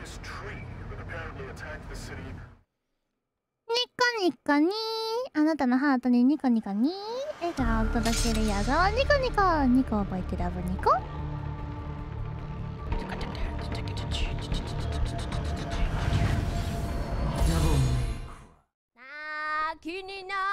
ニコにあなたのハートにニコニコに笑顔を届けるやぞニコニコニコ覚えてラブニコ。気にな